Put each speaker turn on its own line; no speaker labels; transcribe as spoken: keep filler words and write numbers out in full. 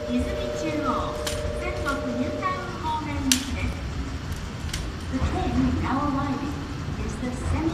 泉中央全国ニュータウン方面行きです。The train now arriving is the Central